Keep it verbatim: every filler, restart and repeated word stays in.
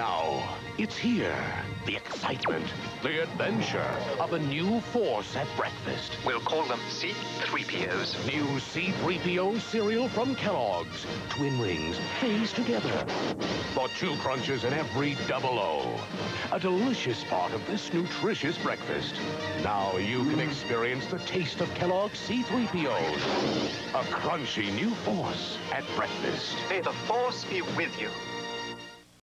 Now, it's here. The excitement, the adventure of a new force at breakfast. We'll call them C three P Os. New C three P O cereal from Kellogg's. Twin rings, phase together. For two crunches in every double O. A delicious part of this nutritious breakfast. Now you can experience the taste of Kellogg's C three P Os. A crunchy new force at breakfast. May the force be with you.